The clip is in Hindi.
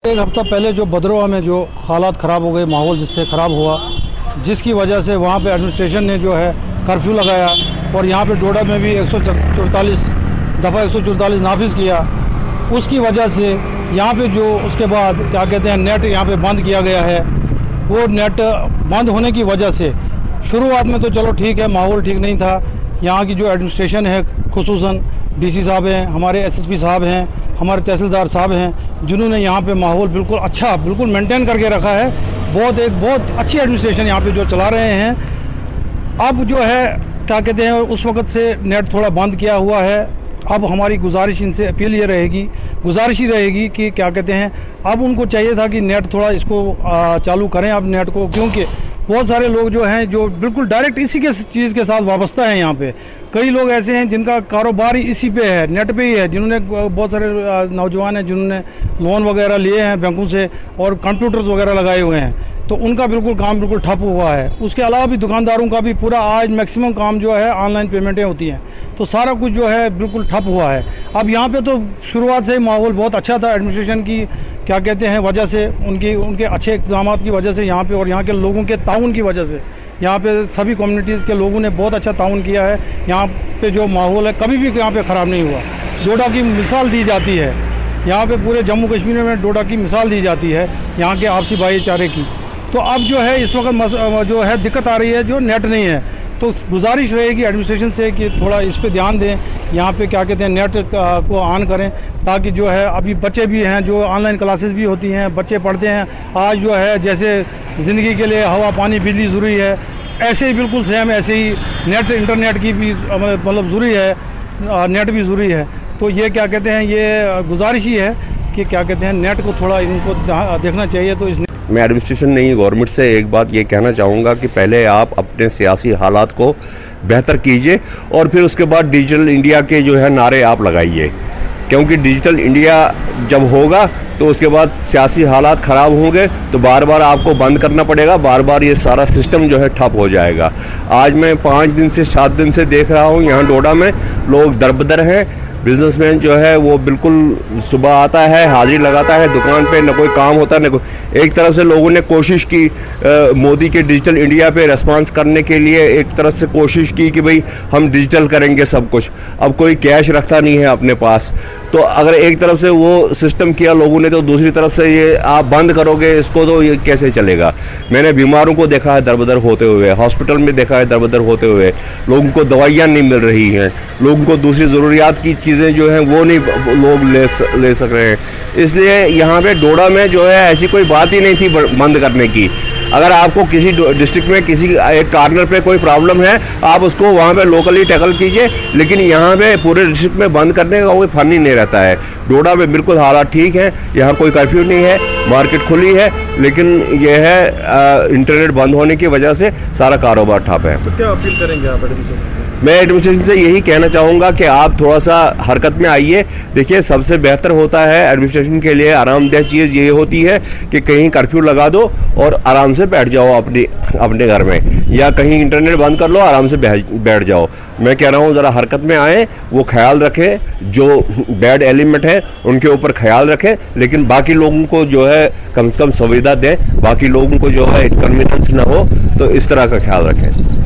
एक हफ्ता पहले जो भद्रवाह में जो हालात ख़राब हो गए, माहौल जिससे ख़राब हुआ, जिसकी वजह से वहाँ पे एडमिनिस्ट्रेशन ने जो है कर्फ्यू लगाया और यहाँ पे डोडा में भी 144 नाफिज किया। उसकी वजह से यहाँ पे जो उसके बाद क्या कहते हैं नेट यहाँ पे बंद किया गया है। वो नेट बंद होने की वजह से शुरुआत में तो चलो ठीक है, माहौल ठीक नहीं था। यहाँ की जो एडमिनिस्ट्रेशन है, खुसूसन डीसी साहब हैं, हमारे एसएसपी साहब हैं, हमारे तहसीलदार साहब हैं, जिन्होंने यहाँ पे माहौल बिल्कुल अच्छा बिल्कुल मेंटेन करके रखा है। बहुत अच्छी एडमिनिस्ट्रेशन यहाँ पे जो चला रहे हैं। अब जो है क्या कहते हैं उस वक्त से नेट थोड़ा बंद किया हुआ है। अब हमारी गुजारिश इनसे अपील ये रहेगी, गुजारिश ही रहेगी कि क्या कहते हैं अब उनको चाहिए था कि नेट थोड़ा इसको चालू करें अब नेट को, क्योंकि बहुत सारे लोग जो हैं जो बिल्कुल डायरेक्ट इसी के चीज़ के साथ वाबस्ता हैं। यहाँ पे कई लोग ऐसे हैं जिनका कारोबार ही इसी पे है, नेट पे ही है, जिन्होंने बहुत सारे नौजवान हैं जिन्होंने लोन वगैरह लिए हैं बैंकों से और कंप्यूटर्स वगैरह लगाए हुए हैं, तो उनका बिल्कुल काम बिल्कुल ठप हुआ है। उसके अलावा भी दुकानदारों का भी पूरा आज मैक्सिमम काम जो है ऑनलाइन पेमेंटें होती हैं, तो सारा कुछ जो है बिल्कुल ठप हुआ है। अब यहाँ पे तो शुरुआत से ही माहौल बहुत अच्छा था एडमिनिस्ट्रेशन की क्या कहते हैं वजह से, उनके अच्छे इक़दाम की वजह से यहाँ पे और यहाँ के लोगों के ताउन की वजह से यहाँ पे सभी कम्युनिटीज़ के लोगों ने बहुत अच्छा ताउन किया है। यहाँ पे जो माहौल है कभी भी यहाँ पे ख़राब नहीं हुआ। डोडा की मिसाल दी जाती है, यहाँ पे पूरे जम्मू कश्मीर में डोडा की मिसाल दी जाती है यहाँ के आपसी भाईचारे की। तो अब जो है इस वक्त जो है दिक्कत आ रही है, जो नेट नहीं है, तो गुजारिश रहेगी एडमिनिस्ट्रेशन से कि थोड़ा इस पे ध्यान दें, यहाँ पे क्या कहते हैं नेट को ऑन करें, ताकि जो है अभी बच्चे भी हैं जो ऑनलाइन क्लासेस भी होती हैं, बच्चे पढ़ते हैं। आज जो है जैसे ज़िंदगी के लिए हवा पानी बिजली ज़रूरी है, ऐसे ही बिल्कुल सेम ऐसे ही नेट इंटरनेट की भी मतलब ज़रूरी है, नेट भी ज़रूरी है। तो ये क्या कहते हैं ये गुजारिश ही है कि क्या कहते हैं नेट को थोड़ा इनको देखना चाहिए। तो इस मैं एडमिनिस्ट्रेशन नहीं गवर्नमेंट से एक बात ये कहना चाहूँगा कि पहले आप अपने सियासी हालात को बेहतर कीजिए और फिर उसके बाद डिजिटल इंडिया के जो है नारे आप लगाइए, क्योंकि डिजिटल इंडिया जब होगा तो उसके बाद सियासी हालात ख़राब होंगे तो बार बार आपको बंद करना पड़ेगा, बार बार ये सारा सिस्टम जो है ठप हो जाएगा। आज मैं 5 दिन से 7 दिन से देख रहा हूँ यहाँ डोडा में लोग दरबदर हैं। बिजनेसमैन जो है वो बिल्कुल सुबह आता है, हाजिरी लगाता है दुकान पे, न कोई काम होता न कोई। एक तरफ से लोगों ने कोशिश की मोदी के डिजिटल इंडिया पे रिस्पांस करने के लिए, एक तरफ से कोशिश की कि भाई हम डिजिटल करेंगे सब कुछ। अब कोई कैश रखता नहीं है अपने पास, तो अगर एक तरफ से वो सिस्टम किया लोगों ने तो दूसरी तरफ से ये आप बंद करोगे इसको तो ये कैसे चलेगा। मैंने बीमारों को देखा है दरबदर होते हुए, हॉस्पिटल में देखा है दरबदर होते हुए, लोगों को दवाइयाँ नहीं मिल रही हैं, लोगों को दूसरी ज़रूरियात की चीज़ें जो हैं वो नहीं लोग ले सक रहे हैं। इसलिए यहाँ पे डोडा में जो है ऐसी कोई बात ही नहीं थी बंद करने की। अगर आपको किसी डिस्ट्रिक्ट में किसी एक कार्नर पे कोई प्रॉब्लम है आप उसको वहाँ पे लोकली टैकल कीजिए, लेकिन यहाँ पे पूरे डिस्ट्रिक्ट में बंद करने का कोई फन ही नहीं रहता है। डोडा में बिल्कुल हालात ठीक है, यहाँ कोई कर्फ्यू नहीं है, मार्केट खुली है, लेकिन यह है इंटरनेट बंद होने की वजह से सारा कारोबार ठप है। तो क्या अपील करेंगे आप एडमिनिस्ट्रेशन? मैं एडमिनिस्ट्रेशन से यही कहना चाहूँगा कि आप थोड़ा सा हरकत में आइए। देखिए सबसे बेहतर होता है एडमिनिस्ट्रेशन के लिए आरामदेह चीज़ ये होती है कि कहीं कर्फ्यू लगा दो और आराम से बैठ जाओ अपने घर में, या कहीं इंटरनेट बंद कर लो, आराम से बैठ जाओ। मैं कह रहा हूँ ज़रा हरकत में आए, वो ख्याल रखें, जो बैड एलिमेंट है उनके ऊपर ख्याल रखें, लेकिन बाकी लोगों को जो है कम से कम सुविधा दें, बाकी लोगों को जो है इनकन्वीनियंस ना हो, तो इस तरह का ख्याल रखें।